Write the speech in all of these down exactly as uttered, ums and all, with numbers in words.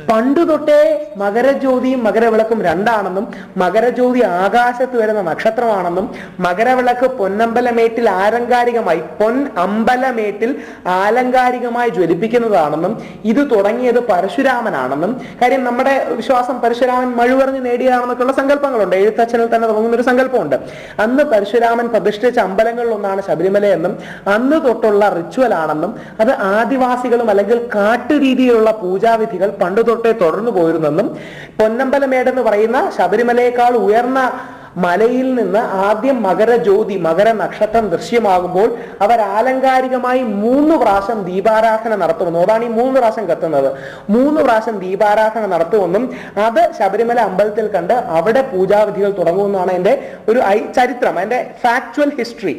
പണ്ടു തൊട്ടേ മകരജ്യോതിയും മകരവിളക്കും രണ്ടാണെന്നും മകരജ്യോതി ആകാശത്ത് വരുന്ന നക്ഷത്രമാണെന്നും മകരവിളക്ക് പൊന്നമ്പലമേട്ടിൽ ആലങ്കാരികമായി പൊൻ അമ്പലമേട്ടിൽ ആലങ്കാരികമായി ജ്വലിപ്പിക്കുന്നതാണെന്നും ഇത് തുടങ്ങിയത് പരശുരാമനാണെന്നും, കാര്യം നമ്മുടെ വിശ്വാസം പരശുരാമൻ മഴുവറിഞ്ഞ് നേടിയതാണെന്നൊക്കെയുള്ള സങ്കല്പങ്ങളുണ്ട്. എഴുത്തച്ഛനിൽ തന്നെ തുടങ്ങുന്ന ഒരു സങ്കല്പമുണ്ട്. അന്ന് പരശുരാമൻ പ്രതിഷ്ഠിച്ച അമ്പലങ്ങളിലൊന്നാണ് ശബരിമല എന്നും അന്ന് തൊട്ടുള്ള റിച്വൽ ആണെന്നും അത് ആദിവാസികളും അല്ലെങ്കിൽ കാട്ടുരീതിയിലുള്ള പൂജാവിധികൾ പണ്ട് തൊട്ടേ തുടർന്നു പോയിരുന്നെന്നും പൊന്നമ്പലമേട് എന്ന് പറയുന്ന ശബരിമലയേക്കാൾ ഉയർന്ന മലയിൽ നിന്ന് ആദ്യം മകരജ്യോതി മകര നക്ഷത്രം ദൃശ്യമാകുമ്പോൾ അവർ ആലങ്കാരികമായി മൂന്ന് പ്രാവശ്യം ദീപാരാധന നടത്തുമെന്നും, അതാണ് ഈ മൂന്ന് പ്രാവശ്യം കത്തുന്നത്, മൂന്ന് പ്രാവശ്യം ദീപാരാധന നടത്തുമെന്നും അത് ശബരിമല അമ്പലത്തിൽ കണ്ട് അവിടെ പൂജാവിധികൾ തുടങ്ങുമെന്നാണ് എൻ്റെ ഒരു ചരിത്രം, എൻ്റെ ഫാക്ച്വൽ ഹിസ്റ്ററി.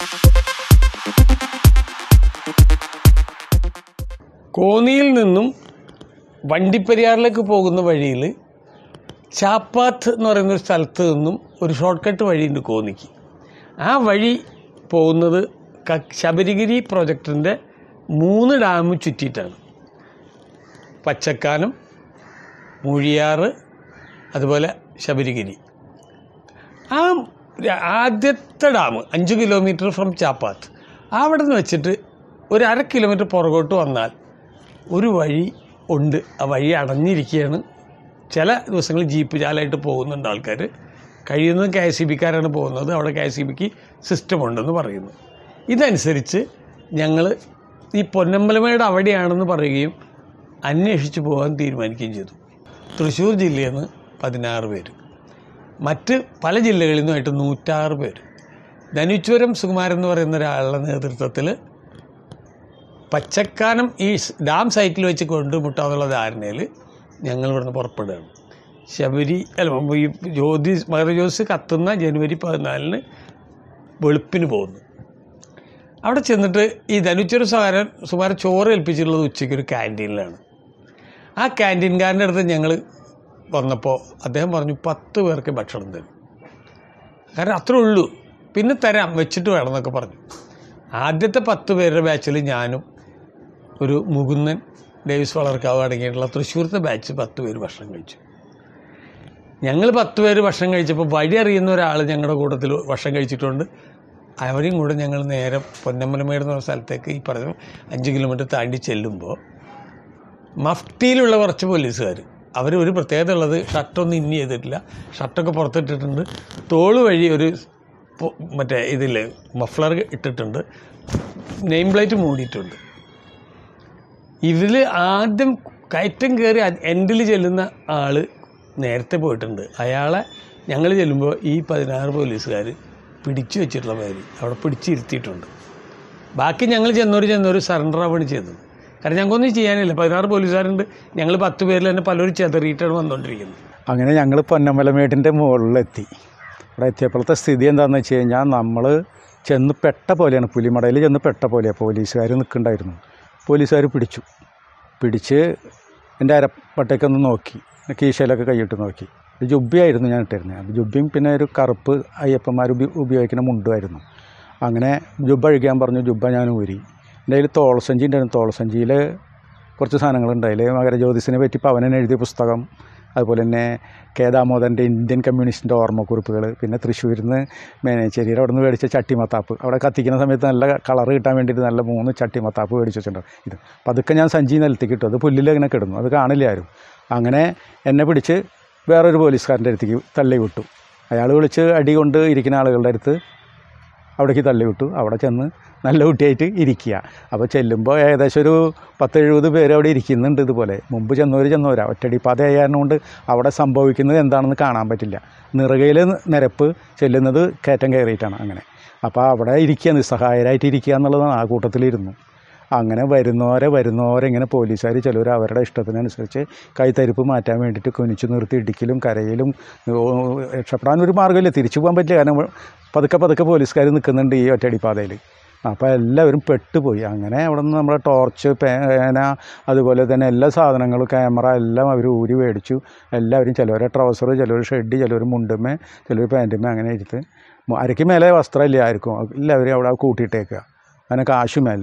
കോന്നിയിൽ നിന്നും വണ്ടിപ്പെരിയാറിലേക്ക് പോകുന്ന വഴിയിൽ ചാപ്പാത്ത് എന്ന് പറയുന്നൊരു സ്ഥലത്ത് നിന്നും ഒരു ഷോർട്ട് കട്ട് വഴിയുണ്ട് കോന്നിക്ക്. ആ വഴി പോകുന്നത് ശബരിഗിരി പ്രോജക്റ്റിൻ്റെ മൂന്ന് ഡാം ചുറ്റിയിട്ടാണ്. പച്ചക്കാനം, മൂഴിയാറ്, അതുപോലെ ശബരിഗിരി. ആ ആദ്യത്തെ ഡാം അഞ്ച് കിലോമീറ്റർ ഫ്രം ചാപ്പാത്ത്, അവിടെ നിന്ന് വെച്ചിട്ട് ഒരു അര കിലോമീറ്റർ പുറകോട്ട് വന്നാൽ ഒരു വഴി ഉണ്ട്. ആ വഴി അടഞ്ഞിരിക്കുകയാണ്. ചില ദിവസങ്ങളിൽ ജീപ്പ് ചാലായിട്ട് പോകുന്നുണ്ട് ആൾക്കാർ. കഴിയുന്നത് കെ എസ് ഇ ബിക്കാരാണ് പോകുന്നത്. അവിടെ കെ എസ് ഇ ബിക്ക് സിസ്റ്റം ഉണ്ടെന്ന് പറയുന്നു. ഇതനുസരിച്ച് ഞങ്ങൾ ഈ പൊന്നമ്പലമേട് അവിടെയാണെന്ന് പറയുകയും അന്വേഷിച്ച് പോകാൻ തീരുമാനിക്കുകയും ചെയ്തു. തൃശ്ശൂർ ജില്ലയിൽ നിന്ന് പതിനാറ് പേര്, മറ്റ് പല ജില്ലകളിൽ നിന്നുമായിട്ട് നൂറ്റാറ് പേര്. ധനുശ്വരം സുകുമാരൻ എന്ന് പറയുന്ന ഒരാളുടെ നേതൃത്വത്തിൽ പച്ചക്കാനം ഈ ഡാം സൈറ്റിൽ വെച്ച് കൊണ്ടുമുട്ടാന്നുള്ള ധാരണയിൽ ഞങ്ങൾ ഇവിടുന്ന് പുറപ്പെടുകയാണ്. ശബരി അല്ല ഈ ജ്യോതി മകരജ്യോതി കത്തുന്ന ജനുവരി പതിനാലിന് വെളുപ്പിന് പോകുന്നു. അവിടെ ചെന്നിട്ട് ഈ ധനുശ്വര സുമാരൻ സുമാരൻ ചോറ് ഏൽപ്പിച്ചിട്ടുള്ളത് ഉച്ചയ്ക്ക് ഒരു ക്യാൻറ്റീനിലാണ്. ആ ക്യാൻറ്റീൻകാരൻ്റെ അടുത്ത് ഞങ്ങൾ വന്നപ്പോൾ അദ്ദേഹം പറഞ്ഞു പത്ത് പേർക്ക് ഭക്ഷണം തരും, കാരണം അത്രേ ഉള്ളൂ, പിന്നെ തരാം വെച്ചിട്ട് വേണം എന്നൊക്കെ പറഞ്ഞു. ആദ്യത്തെ പത്ത് പേരുടെ ബാച്ചിൽ ഞാനും ഒരു മുകുന്ദൻ, ഡേവിസ് വളർക്കാവ് അടങ്ങിയിട്ടുള്ള തൃശ്ശൂരത്തെ ബാച്ച് പത്ത് പേര് ഭക്ഷണം കഴിച്ചു. ഞങ്ങൾ പത്ത് പേര് ഭക്ഷണം കഴിച്ചപ്പോൾ വഴി അറിയുന്ന ഒരാൾ ഞങ്ങളുടെ കൂട്ടത്തിൽ ഭക്ഷണം കഴിച്ചിട്ടുണ്ട്. അവരെയും കൂടെ ഞങ്ങൾ നേരെ പൊന്നമ്പലമേട് എന്ന സ്ഥലത്തേക്ക് ഈ പറഞ്ഞ അഞ്ച് കിലോമീറ്റർ താണ്ടി ചെല്ലുമ്പോൾ മഫ്റ്റിയിലുള്ള കുറച്ച് പോലീസുകാർ, അവർ ഒരു പ്രത്യേകത ഉള്ളത് ഷർട്ടൊന്നും ഇനി ചെയ്തിട്ടില്ല, ഷർട്ടൊക്കെ പുറത്തിട്ടിട്ടുണ്ട്, തോള് വഴി ഒരു മറ്റേ ഇതിൽ മഫ്ലർ ഇട്ടിട്ടുണ്ട്, നെയിം പ്ലേറ്റ് മൂടിയിട്ടുണ്ട്. ഇതിൽ ആദ്യം കയറ്റം കയറി എൻഡിൽ ചെല്ലുന്ന ആൾ നേരത്തെ പോയിട്ടുണ്ട്. അയാളെ ഞങ്ങൾ ചെല്ലുമ്പോൾ ഈ പതിനാറ് പോലീസുകാർ പിടിച്ചു വെച്ചിട്ടുള്ള പേര് അവിടെ പിടിച്ചിരുത്തിയിട്ടുണ്ട്. ബാക്കി ഞങ്ങൾ ചെന്നോര് ചെന്നോര് സറണ്ടർ ആവുകയാണ് ചെയ്തത്. കാരണം ഞങ്ങൾക്കൊന്നും ചെയ്യാനില്ല, പതിനാറ് പോലീസുകാരുണ്ട്, ഞങ്ങൾ പത്ത് പേരിൽ തന്നെ പലരും ചെതറിയിട്ടാണ് വന്നുകൊണ്ടിരിക്കുന്നത്. അങ്ങനെ ഞങ്ങൾ പൊന്നമ്പലമേട്ടിൻ്റെ മുകളിലെത്തി. അവിടെ എത്തിയപ്പോഴത്തെ സ്ഥിതി എന്താണെന്ന് വെച്ച് കഴിഞ്ഞാൽ നമ്മൾ ചെന്ന് പെട്ട പോലെയാണ്, പുലിമടയിൽ ചെന്ന് പെട്ട പോലെയാണ്. പോലീസുകാർ നിൽക്കുന്നുണ്ടായിരുന്നു. പോലീസുകാർ പിടിച്ചു പിടിച്ച് എൻ്റെ അരപ്പട്ടേക്കൊന്ന് നോക്കി, കീശയിലൊക്കെ കൈയിട്ട് നോക്കി. ഒരു ജുബ്ബിയായിരുന്നു ഞാൻ ഇട്ടിരുന്നത്. അത് ജുബ്ബയും പിന്നെ ഒരു കറുപ്പ് അയ്യപ്പന്മാർ ഉപ ഉപയോഗിക്കുന്ന മുണ്ടുമായിരുന്നു. അങ്ങനെ ജുബ്ബ അഴിക്കാൻ പറഞ്ഞു. ജുബ്ബ ഞാൻ ഊരി. എൻ്റെ കയ്യിൽ തോളസഞ്ചി ഉണ്ടായിരുന്നു. തോളസഞ്ചിയിൽ കുറച്ച് സാധനങ്ങളുണ്ട്. അതിൽ മകരജ്യോതിസിനെ പറ്റി പവനൻ എഴുതിയ പുസ്തകം, അതുപോലെ തന്നെ കെ ദാമോദരൻ്റെ ഇന്ത്യൻ കമ്മ്യൂണിസ്റ്റിൻ്റെ ഓർമ്മക്കുറിപ്പുകൾ, പിന്നെ തൃശ്ശൂരിൽ നിന്ന് മേനേശ്ശേരിയിൽ അവിടെ നിന്ന് മേടിച്ച ചട്ടിമത്താപ്പ്, അവിടെ കത്തിക്കുന്ന സമയത്ത് നല്ല കളറ് കിട്ടാൻ വേണ്ടിയിട്ട് നല്ല മൂന്ന് ചട്ടിമത്താപ്പ് മേടിച്ച് വെച്ചിട്ടുണ്ട്. ഇത് പതുക്കെ ഞാൻ സഞ്ചി നിലത്തി കിട്ടും, അത് പുല്ലിൽ അങ്ങനെ കിടന്നു, അത് കാണില്ല ആരും. അങ്ങനെ എന്നെ പിടിച്ച് വേറൊരു പോലീസുകാരൻ്റെ അടുത്തേക്ക് തള്ളി വിട്ടു. അയാൾ വിളിച്ച് അടി കൊണ്ട് ഇരിക്കുന്ന ആളുകളുടെ അടുത്ത് അവിടേക്ക് തള്ളി വിട്ടു. അവിടെ ചെന്ന് നല്ല കുട്ടിയായിട്ട് ഇരിക്കുക. അപ്പോൾ ചെല്ലുമ്പോൾ ഏകദേശം ഒരു പത്ത് എഴുപത് പേര് അവിടെ ഇരിക്കുന്നുണ്ട്. ഇതുപോലെ മുമ്പ് ചെന്നവർ ചെന്നവരാ. ഒറ്റടിപ്പാത ആയതുകൊണ്ട് അവിടെ സംഭവിക്കുന്നത് എന്താണെന്ന് കാണാൻ പറ്റില്ല. നിറകയിൽ നിരപ്പ്, ചെല്ലുന്നത് കയറ്റം കയറിയിട്ടാണ്. അങ്ങനെ അപ്പോൾ അവിടെ ഇരിക്കുക, നിസ്സഹായരായിട്ട് ഇരിക്കുക എന്നുള്ളതാണ്. ആ കൂട്ടത്തിലിരുന്നു. അങ്ങനെ വരുന്നവരെ വരുന്നവരെ ഇങ്ങനെ പോലീസുകാർ ചിലവർ അവരുടെ ഇഷ്ടത്തിനനുസരിച്ച് കൈത്തരിപ്പ് മാറ്റാൻ വേണ്ടിയിട്ട് കുനിച്ചു നിർത്തി ഇടിക്കലും കരയിലും. രക്ഷപ്പെടാനൊരു മാർഗ്ഗമില്ല, തിരിച്ചു പോകാൻ പറ്റില്ല. കാരണം പതുക്കെ പതുക്കെ പോലീസുകാർ നിൽക്കുന്നുണ്ട് ഈ ഒറ്റയടിപ്പാതയിൽ. അപ്പോൾ എല്ലാവരും പെട്ടുപോയി. അങ്ങനെ അവിടെ നിന്ന് നമ്മുടെ ടോർച്ച്, പേന, അതുപോലെ തന്നെ എല്ലാ സാധനങ്ങളും, ക്യാമറ എല്ലാം അവർ ഊരി മേടിച്ചു. എല്ലാവരും ചിലവരെ ട്രൗസർ, ചിലവർ ഷെഡ്, ചിലവർ മുണ്ടുമേ, ചിലവർ പാൻറ്റുമേ, അങ്ങനെ എടുത്ത് അരയ്ക്ക് മേലെ വസ്ത്രമില്ല ആയിരിക്കും, എല്ലാവരും അവിടെ കൂട്ടിയിട്ടേക്കുക. അങ്ങനെ കാശുമല്ല.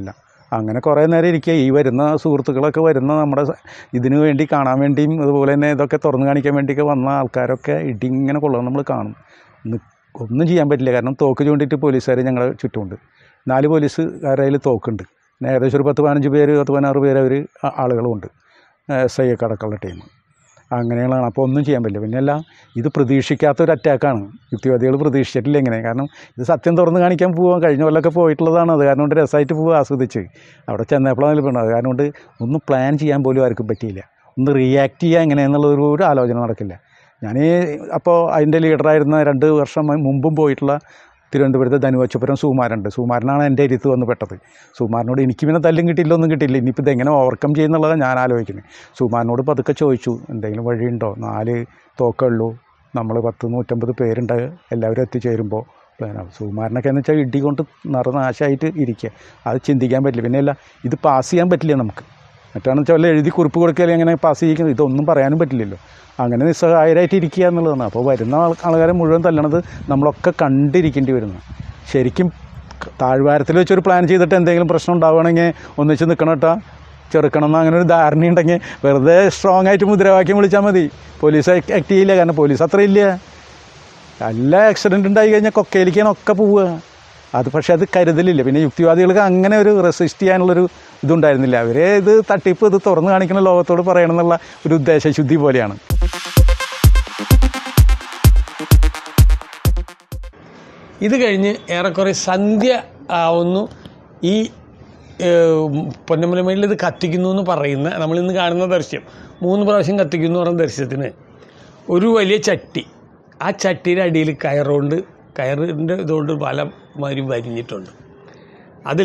അങ്ങനെ കുറേ നേരം ഇരിക്കുക. ഈ വരുന്ന സുഹൃത്തുക്കളൊക്കെ വരുന്ന നമ്മുടെ ഇതിനു വേണ്ടി കാണാൻ വേണ്ടിയും അതുപോലെ തന്നെ ഇതൊക്കെ തുറന്നു കാണിക്കാൻ വേണ്ടിയൊക്കെ വന്ന ആൾക്കാരൊക്കെ ഇടിങ്ങനെ കൊള്ളുക നമ്മൾ കാണും. ഒന്നും ചെയ്യാൻ പറ്റില്ല. കാരണം തോക്ക് ചൂണ്ടിയിട്ട് പോലീസുകാർ ഞങ്ങളുടെ ചുറ്റുമുണ്ട്. നാല് പോലീസുകാരുടെ കയ്യിൽ തോക്കുണ്ട്. ഏകദേശം ഒരു പത്ത് പതിനഞ്ച് പേര് പത്ത് പതിനാറ് പേര് അവർ ആളുകളുമുണ്ട്, എസ് ഐ ഒക്കെ അടക്കമുള്ള ടീം. അങ്ങനെയുള്ളതാണ്. അപ്പോൾ ഒന്നും ചെയ്യാൻ പറ്റില്ല. പിന്നെ അല്ല, ഇത് പ്രതീക്ഷിക്കാത്തൊരു അറ്റാക്കാണ്. യുക്തിവാദികൾ പ്രതീക്ഷിച്ചിട്ടില്ല ഇങ്ങനെ. കാരണം ഇത് സത്യം തുറന്ന് കാണിക്കാൻ പോകാൻ കഴിഞ്ഞ കൊല്ലമൊക്കെ പോയിട്ടുള്ളതാണ്. അത് കാരണം കൊണ്ട് രസമായിട്ട് പോവുക, ആസ്വദിച്ച് അവിടെ ചെന്നപ്പോഴാണ് നിൽക്കുന്നത്. അത് കാരണം കൊണ്ട് ഒന്നും പ്ലാൻ ചെയ്യാൻ പോലും ആർക്കും പറ്റിയില്ല. ഒന്ന് റിയാക്ട് ചെയ്യുക എങ്ങനെയെന്നുള്ളൊരു ഒരു ആലോചന നടക്കില്ല. ഞാൻ അപ്പോൾ അതിൻ്റെ ലീഡറായിരുന്ന രണ്ട് വർഷം മുമ്പും പോയിട്ടുള്ള തിരുവനന്തപുരത്ത് ധനുവച്ചപുരം സുകുമാരനുണ്ട്. സുകുമാരനാണ് എൻ്റെ അരിത്ത് വന്ന് പെട്ടത്. സുകുമാരനോട് എനിക്ക് പിന്നെ തല്ലും കിട്ടിയില്ല, ഒന്നും കിട്ടിയില്ല. ഇനിയിപ്പോൾ ഇതെങ്ങനെ ഓവർകം ചെയ്യുന്നുള്ളതാണ് ഞാൻ ആലോചിക്കുന്നത്. സുകുമാരനോട് പതുക്കെ ചോദിച്ചു, എന്തെങ്കിലും വഴിയുണ്ടോ? നാല് തോക്കുള്ളൂ, നമ്മൾ പത്ത് നൂറ്റമ്പത് പേരുണ്ട്, എല്ലാവരും എത്തിച്ചേരുമ്പോൾ പ്ലാനാവും. സുകുമാരനൊക്കെ എന്ന് വെച്ചാൽ ഇടി കൊണ്ട് നിറനാശമായിട്ട് ഇരിക്കുക. അത് ചിന്തിക്കാൻ പറ്റില്ല. പിന്നെ അല്ല, ഇത് പാസ് ചെയ്യാൻ പറ്റില്ല നമുക്ക്. മറ്റാണെന്ന് വെച്ചാൽ എഴുതി കുറിപ്പ് കൊടുക്കുകയും അങ്ങനെ പാസ് ചെയ്യിക്കുന്നത്, ഇതൊന്നും പറയാനും പറ്റില്ലല്ലോ. അങ്ങനെ നിസ്സഹായരായിട്ട് ഇരിക്കുക എന്നുള്ളതാണ്. അപ്പോൾ വരുന്ന ആൾക്കാരെ മുഴുവൻ തല്ലണത് നമ്മളൊക്കെ കണ്ടിരിക്കേണ്ടി വരുന്നു. ശരിക്കും താഴ്വാരത്തിൽ വെച്ചൊരു പ്ലാൻ ചെയ്തിട്ട് എന്തെങ്കിലും പ്രശ്നം ഉണ്ടാവുകയാണെങ്കിൽ ഒന്നിച്ച് നിൽക്കണം കേട്ടോ, ചെറുക്കണം എന്ന് അങ്ങനെ ഒരു ധാരണയുണ്ടെങ്കിൽ വെറുതെ സ്ട്രോങ് ആയിട്ട് മുദ്രാവാക്യം വിളിച്ചാൽ മതി. പോലീസ് ആക്ട് ചെയ്യില്ല. കാരണം പോലീസ് അത്ര ഇല്ല. നല്ല ആക്സിഡൻറ്റ് ഉണ്ടായി കഴിഞ്ഞാൽ കൊക്കയിലേക്കാണൊക്കെ പോവുക. അത് പക്ഷേ അത് കരുതലില്ല. പിന്നെ യുക്തിവാദികൾക്ക് അങ്ങനെ ഒരു റെസിസ്റ്റ് ചെയ്യാനുള്ളൊരു ഇതുണ്ടായിരുന്നില്ല. അവരെ ഇത് തട്ടിപ്പ് ഇത് തുറന്നു കാണിക്കുന്ന ലോകത്തോട് പറയണം എന്നുള്ള ഒരു ഉദ്ദേശശുദ്ധി പോലെയാണ്. ഇത് കഴിഞ്ഞ് ഏറെക്കുറെ സന്ധ്യ ആവുന്നു. ഈ പൊന്നമ്പലമേട്ടിൽ ഇത് കത്തിക്കുന്നു എന്ന് പറയുന്ന നമ്മളിന്ന് കാണുന്ന ദൃശ്യം മൂന്ന് പ്രാവശ്യം കത്തിക്കുന്നു എന്ന് പറയുന്ന ദൃശ്യത്തിന് ഒരു വലിയ ചട്ടി, ആ ചട്ടിയുടെ അടിയിൽ കയറുകൊണ്ട് കയറിൻ്റെ ഇതുകൊണ്ട് പല മാതിരി വരിഞ്ഞിട്ടുണ്ട്. അതിൽ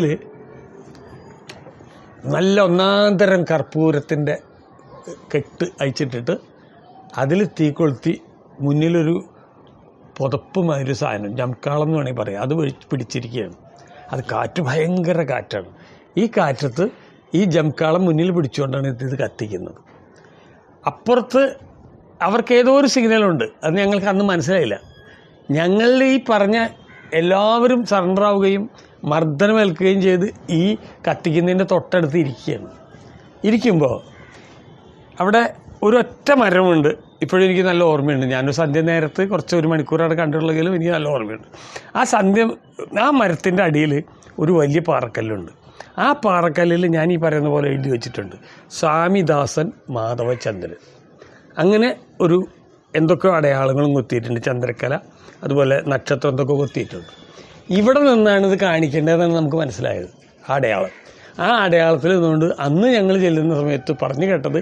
നല്ല ഒന്നാം തരം കർപ്പൂരത്തിൻ്റെ കെട്ട് അയച്ചിട്ടിട്ട് അതിൽ തീ കൊളുത്തി മുന്നിലൊരു പുതപ്പ് മാതിരി സാധനം, ജംകാളം എന്ന് വേണമെങ്കിൽ പറയാം, അത് പിടിച്ചിരിക്കുകയാണ്. അത് കാറ്റ് ഭയങ്കര കാറ്റാണ്. ഈ കാറ്റത്ത് ഈ ജംകാളം മുന്നിൽ പിടിച്ചുകൊണ്ടാണ് ഇത് കത്തിക്കുന്നത്. അപ്പുറത്ത് അവർക്ക് ഏതോ ഒരു സിഗ്നലുണ്ട്, അത് ഞങ്ങൾക്ക് അന്ന് മനസ്സിലായില്ല. ഞങ്ങളുടെ ഈ പറഞ്ഞ എല്ലാവരും സറണ്ടർ ആവുകയും മർദ്ദനമേൽക്കുകയും ചെയ്ത് ഈ കത്തിക്കുന്നതിൻ്റെ തൊട്ടടുത്ത് ഇരിക്കുകയാണ്. ഇരിക്കുമ്പോൾ അവിടെ ഒരൊറ്റ മരമുണ്ട്. ഇപ്പോഴും എനിക്ക് നല്ല ഓർമ്മയുണ്ട്. ഞാനൊരു സന്ധ്യ നേരത്ത് കുറച്ച് ഒരു മണിക്കൂറാണ് കണ്ടിട്ടുള്ളെങ്കിലും എനിക്ക് നല്ല ഓർമ്മയുണ്ട്. ആ സന്ധ്യ ആ മരത്തിൻ്റെ അടിയിൽ ഒരു വലിയ പാറക്കല്ലുണ്ട്. ആ പാറക്കല്ലിൽ ഞാൻ ഈ പറയുന്ന പോലെ എഴുതി വെച്ചിട്ടുണ്ട്, സ്വാമിദാസൻ മാധവചന്ദ്രൻ. അങ്ങനെ ഒരു എന്തൊക്കെയോ അടയാളങ്ങളും കൊത്തിയിട്ടുണ്ട്. ചന്ദ്രക്കല, അതുപോലെ നക്ഷത്രം എന്തൊക്കെ കൊത്തിയിട്ടുണ്ട്. ഇവിടെ നിന്നാണ് ഇത് കാണിക്കേണ്ടതെന്നാണ് നമുക്ക് മനസ്സിലായത്. ആ അടയാളം ആ അടയാളത്തിൽ നിന്നുകൊണ്ട് അന്ന് ഞങ്ങൾ ചെല്ലുന്ന സമയത്ത് പറഞ്ഞു കേട്ടത്,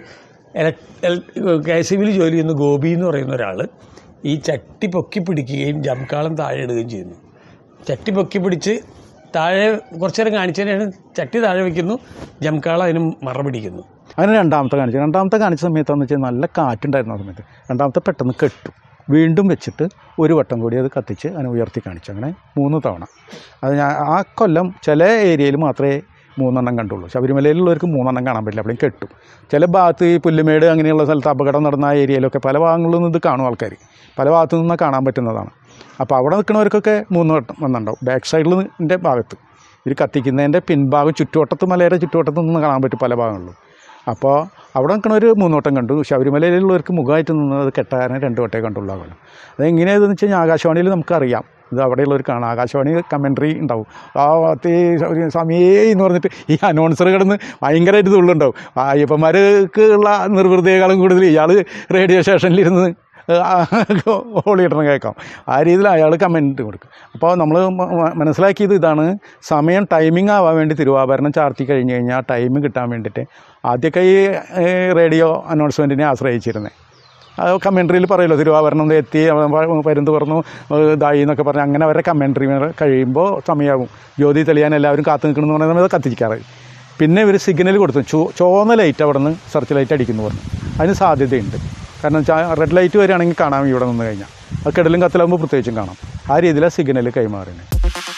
കെ എസ് ഇ ബിയിൽ ജോലി ചെയ്യുന്ന ഗോപി എന്ന് പറയുന്ന ഒരാൾ ഈ ചട്ടി പൊക്കി പിടിക്കുകയും ജംകാളം താഴെ ഇടുകയും ചെയ്യുന്നു. ചട്ടി പൊക്കി പിടിച്ച് താഴെ കുറച്ചു നേരം കാണിച്ചതിനാണ് ചട്ടി താഴെ വയ്ക്കുന്നു, ജംകാളം അതിന് മറ പിടിക്കുന്നു. അങ്ങനെ രണ്ടാമത്തെ കാണിച്ചു. രണ്ടാമത്തെ കാണിച്ച സമയത്താണെന്ന് വെച്ചാൽ നല്ല കാറ്റുണ്ടായിരുന്നു. ആ സമയത്ത് രണ്ടാമത്തെ പെട്ടെന്ന് കെട്ടു, വീണ്ടും വെച്ചിട്ട് ഒരു വട്ടം കൂടി അത് കത്തിച്ച് അതിനെ ഉയർത്തി കാണിച്ചു. അങ്ങനെ മൂന്ന് തവണ. അത് ഞാൻ ആ കൊല്ലം ചില ഏരിയയിൽ മാത്രമേ മൂന്നെണ്ണം കണ്ടുള്ളൂ. ശബരിമലയിലുള്ളവർക്ക് മൂന്നെണ്ണം കാണാൻ പറ്റില്ല, അപ്പോഴും കെട്ടും. ചില ഭാഗത്ത് ഈ പുല്ലുമേട് അങ്ങനെയുള്ള സ്ഥലത്ത് അപകടം നടന്ന ആ ഏരിയയിലൊക്കെ പല ഭാഗങ്ങളിൽ നിന്ന് ഇത് കാണും ആൾക്കാർ, പല ഭാഗത്തു നിന്ന് കാണാൻ പറ്റുന്നതാണ്. അപ്പോൾ അവിടെ നിൽക്കുന്നവർക്കൊക്കെ മൂന്ന് വട്ടം വന്നിട്ടുണ്ടാവും. ബാക്ക് സൈഡിലിൻ്റെ ഭാഗത്ത് ഇത് കത്തിക്കുന്നതിൻ്റെ പിൻഭാഗം ചുറ്റുവട്ടത്ത്, മലയുടെ ചുറ്റുവട്ടത്ത് നിന്ന് കാണാൻ പറ്റും പല ഭാഗങ്ങളിലും. അപ്പോൾ അവിടെ നിൽക്കണവർ മൂന്ന് വട്ടം കണ്ടു. ശബരിമലയിലുള്ളവർക്ക് മുഖമായിട്ട് നിന്നത് കെട്ടാരനെ രണ്ട് വട്ടേ കണ്ടുള്ളാകുമല്ലോ. അതെങ്ങനെയാണെന്ന് വെച്ച് കഴിഞ്ഞാൽ ആകാശവാണിയിൽ നമുക്കറിയാം, ഇത് അവിടെയുള്ളവർക്കാണ്. ആകാശവാണി കമൻട്രി ഉണ്ടാവും. ആ സമയേ എന്ന് പറഞ്ഞിട്ട് ഈ അനൗൺസർ കിടന്ന് ഭയങ്കരമായിട്ട് തുള്ളുണ്ടാവും. അയ്യപ്പന്മാർക്ക് ഉള്ള നിർവൃതിയേക്കാളും കൂടുതൽ ഇയാൾ റേഡിയോ സ്റ്റേഷനിലിരുന്ന് ഹോളിയിടണം കേൾക്കാം. ആ രീതിയിൽ അയാൾ കമൻറ്റ് കൊടുക്കും. അപ്പോൾ നമ്മൾ മനസ്സിലാക്കിയത് ഇതാണ്, സമയം ടൈമിംഗ് ആവാൻ വേണ്ടി തിരുവാഭരണം ചാർത്തി കഴിഞ്ഞ് കഴിഞ്ഞാൽ ടൈം കിട്ടാൻ വേണ്ടിയിട്ട് ആദ്യമൊക്കെ ഈ റേഡിയോ അനൗൺസ്മെൻറ്റിനെ ആശ്രയിച്ചിരുന്നത്. അത് കമൻട്രിയിൽ പറയുമല്ലോ, തിരുവാഭരണം എത്തി, പരുന്ത് പറഞ്ഞു, ഇതായി എന്നൊക്കെ പറഞ്ഞ് അങ്ങനെ അവരുടെ കമൻട്രി കഴിയുമ്പോൾ സമയമാകും. ജ്യോതി തെളിയാൻ എല്ലാവരും കാത്തു നിൽക്കണമെന്ന് പറയുന്നത് അത് കത്തിക്കാറ്. പിന്നെ ഇവർ സിഗ്നൽ കൊടുത്തു, ചോ ചുവന്ന ലൈറ്റ് അവിടെ നിന്ന് സെർച്ച് ലൈറ്റ് അടിക്കുന്നു പറഞ്ഞു. അതിന് സാധ്യതയുണ്ട്. കാരണം വെച്ചാൽ റെഡ് ലൈറ്റ് വരികയാണെങ്കിൽ കാണാം ഇവിടെ നിന്ന് കഴിഞ്ഞാൽ, അത് കെടലും കത്തിലാകുമ്പോൾ പ്രത്യേകിച്ചും കാണാം. ആ രീതിയിലാണ് സിഗ്നൽ കൈമാറുന്നത്.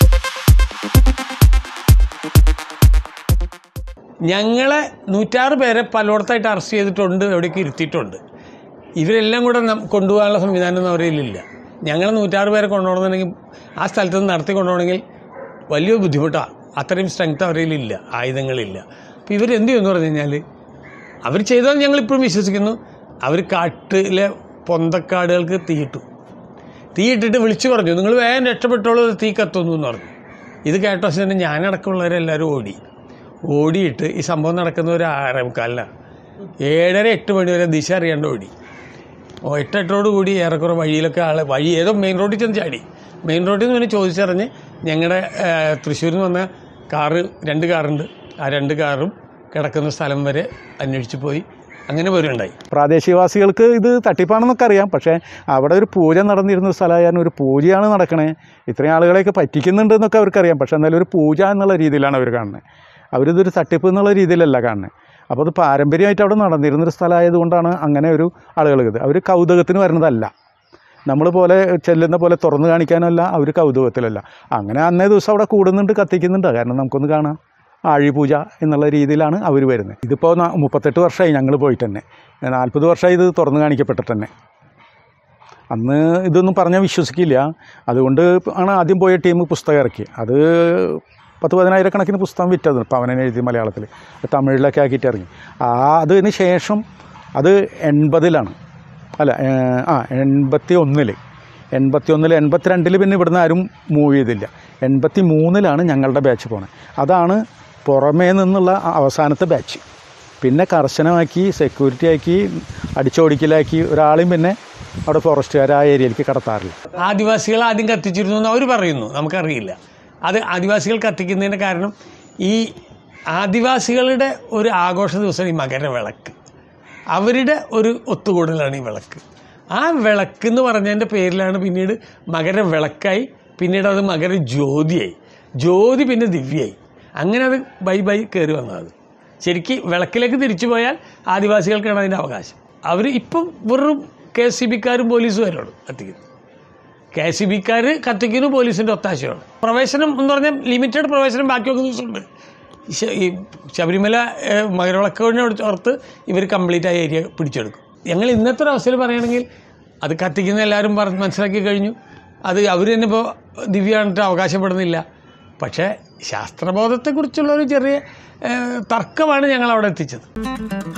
ഞങ്ങളെ നൂറ്റാറ് പേരെ പലയിടത്തായിട്ട് അറസ്റ്റ് ചെയ്തിട്ടുണ്ട്, എവിടേക്ക് ഇരുത്തിയിട്ടുണ്ട്. ഇവരെല്ലാം കൂടെ കൊണ്ടുപോകാനുള്ള സംവിധാനമൊന്നും അവരിലില്ല. ഞങ്ങളെ നൂറ്റാറ് പേരെ കൊണ്ടുപോകണമെന്നുണ്ടെങ്കിൽ ആ സ്ഥലത്ത് നിന്ന് നടത്തി കൊണ്ടുപോകണമെങ്കിൽ വലിയ ബുദ്ധിമുട്ടാണ്. അത്രയും സ്ട്രെങ്ത് അവരിലില്ല, ആയുധങ്ങളില്ല. അപ്പോൾ ഇവരെന്ത് ചെയ്യുമെന്ന് പറഞ്ഞു കഴിഞ്ഞാൽ അവർ ചെയ്താൽ ഞങ്ങളിപ്പോഴും വിശ്വസിക്കുന്നു. അവർ കാട്ടിലെ പൊന്തക്കാടുകൾക്ക് തീയിട്ടു. തീയിട്ടിട്ട് വിളിച്ചു പറഞ്ഞു, നിങ്ങൾ വേഗം രക്ഷപ്പെട്ടോളൂ, തീ കത്തുന്നു എന്ന് പറഞ്ഞു. ഇത് കേട്ട പക്ഷേ തന്നെ ഞാനടക്കമുള്ളവരെല്ലാവരും ഓടി. ഓടിയിട്ട് ഈ സംഭവം നടക്കുന്ന ഒരു ആറേ മുക്കാലിനാണ്. ഏഴര എട്ട് മണി വരെ ദിശ അറിയാണ്ട് ഓടി. എട്ടെട്ടോട് കൂടി ഏറെക്കുറെ വഴിയിലൊക്കെ ആൾ വഴി ഏതോ മെയിൻ റോഡിൽ ചെന്ന് ചാടി. മെയിൻ റോഡിൽ നിന്ന് പിന്നെ ചോദിച്ചറിഞ്ഞ് ഞങ്ങളുടെ തൃശ്ശൂരിൽ നിന്ന് വന്ന കാറ്, രണ്ട് കാറുണ്ട്, ആ രണ്ട് കാറും കിടക്കുന്ന സ്ഥലം വരെ അന്വേഷിച്ച് പോയി. അങ്ങനെ വരുണ്ടായി. പ്രാദേശികവാസികൾക്ക് ഇത് തട്ടിപ്പാണെന്നൊക്കെ അറിയാം. പക്ഷേ അവിടെ ഒരു പൂജ നടന്നിരുന്ന സ്ഥലമായിരുന്നു. ഒരു പൂജയാണ് നടക്കണേ, ഇത്രയും ആളുകളെയൊക്കെ പറ്റിക്കുന്നുണ്ട് എന്നൊക്കെ അവർക്കറിയാം. പക്ഷേ എന്നാലും ഒരു പൂജ എന്നുള്ള രീതിയിലാണ് അവർ കാണുന്നത്. അവരിതൊരു തട്ടിപ്പ് എന്നുള്ള രീതിയിലല്ല കാണുന്നത്. അപ്പോൾ അത് പാരമ്പര്യമായിട്ട് അവിടെ നടന്നിരുന്നൊരു സ്ഥലമായതുകൊണ്ടാണ് അങ്ങനെ ഒരു ആളുകൾക്ക് ഇത്. അവർ കൗതുകത്തിന് വരുന്നതല്ല, നമ്മൾ പോലെ ചെല്ലുന്ന പോലെ തുറന്നു കാണിക്കാനല്ല, അവർ കൗതുകത്തിലല്ല. അങ്ങനെ അന്നേ ദിവസം അവിടെ കൂടുന്നുണ്ട്, കത്തിക്കുന്നുണ്ട്. കാരണം നമുക്കൊന്ന് കാണാം, ആഴിപൂജ എന്നുള്ള രീതിയിലാണ് അവർ വരുന്നത്. ഇതിപ്പോൾ മുപ്പത്തെട്ട് വർഷമായി ഞങ്ങൾ പോയിട്ട് തന്നെ. നാൽപ്പത് വർഷമായി ഇത് തുറന്നു കാണിക്കപ്പെട്ടിട്ട് തന്നെ. അന്ന് ഇതൊന്നും പറഞ്ഞാൽ വിശ്വസിക്കില്ല. അതുകൊണ്ട് ആണ് ആദ്യം പോയ ടീം പുസ്തകം ഇറക്കി. അത് പത്ത് പതിനായിരക്കണക്കിന് പുസ്തകം വിറ്റത് പവനൻ എഴുതി മലയാളത്തിൽ, തമിഴിലൊക്കെ ആക്കിയിട്ട് ഇറങ്ങി. ആ അതിന് ശേഷം അത് എൺപതിലാണ് അല്ല ആ എൺപത്തി ഒന്നിൽ എൺപത്തി ഒന്നിൽ എൺപത്തിരണ്ടിൽ പിന്നെ ഇവിടുന്ന് ആരും മൂവ് ചെയ്തില്ല. എൺപത്തി മൂന്നിലാണ് ഞങ്ങളുടെ ബാച്ച് പോണത്. അതാണ് പുറമേ നിന്നുള്ള അവസാനത്തെ ബാച്ച്. പിന്നെ കർശനമാക്കി, സെക്യൂരിറ്റി ആക്കി, അടിച്ചോടിക്കലാക്കി. ഒരാളെയും പിന്നെ അവിടെ ഫോറസ്റ്റുകാർ ആ ഏരിയയിലേക്ക് കടത്താറില്ല. ആദിവാസികൾ ആദ്യം കത്തിച്ചിരുന്നു എന്ന് അവർ പറയുന്നു, നമുക്കറിയില്ല. അത് ആദിവാസികൾ കത്തിക്കുന്നതിൻ്റെ കാരണം ഈ ആദിവാസികളുടെ ഒരു ആഘോഷ ദിവസം ഈ മകരവിളക്ക്, അവരുടെ ഒരു ഒത്തുകൂടലാണ് ഈ വിളക്ക്. ആ വിളക്ക് എന്ന് പറഞ്ഞതിൻ്റെ പേരിലാണ് പിന്നീട് മകരവിളക്കായി, പിന്നീട് അത് മകരജ്യോതിയായി, ജ്യോതി പിന്നെ ദിവ്യയായി. അങ്ങനെ അത് ബൈ ബൈ കയറി വന്നത്. ശരിക്കും വിളക്കിലേക്ക് തിരിച്ചു പോയാൽ ആദിവാസികൾക്കാണ് അതിൻ്റെ അവകാശം. അവർ ഇപ്പം വെറും കെ എസ് സി ബിക്കാരും പോലീസുകാരോട് കത്തിക്കുന്നു. കെ എസ് സി ബിക്കാർ കത്തിക്കുന്നു, പോലീസിൻ്റെ ഒത്താശയാണ്. പ്രവേശനം എന്ന് പറഞ്ഞാൽ ലിമിറ്റഡ് പ്രവേശനം ബാക്കിയൊക്കെ ദിവസമുണ്ട്. ഈ ശബരിമല മകരവിളക്കോടിനോട് ചേർത്ത് ഇവർ കംപ്ലീറ്റ് ആ ഏരിയ പിടിച്ചെടുക്കും. ഞങ്ങൾ ഇന്നത്തെ ഒരു അവസ്ഥയിൽ പറയുകയാണെങ്കിൽ അത് കത്തിക്കുന്ന എല്ലാവരും പറഞ്ഞ് മനസ്സിലാക്കി കഴിഞ്ഞു. അത് അവർ തന്നെ ഇപ്പോൾ ദിവ്യമായിട്ട് അവകാശപ്പെടുന്നില്ല. പക്ഷേ ശാസ്ത്രബോധത്തെക്കുറിച്ചുള്ളൊരു ചെറിയ തർക്കമാണ് ഞങ്ങളവിടെ എത്തിച്ചത്.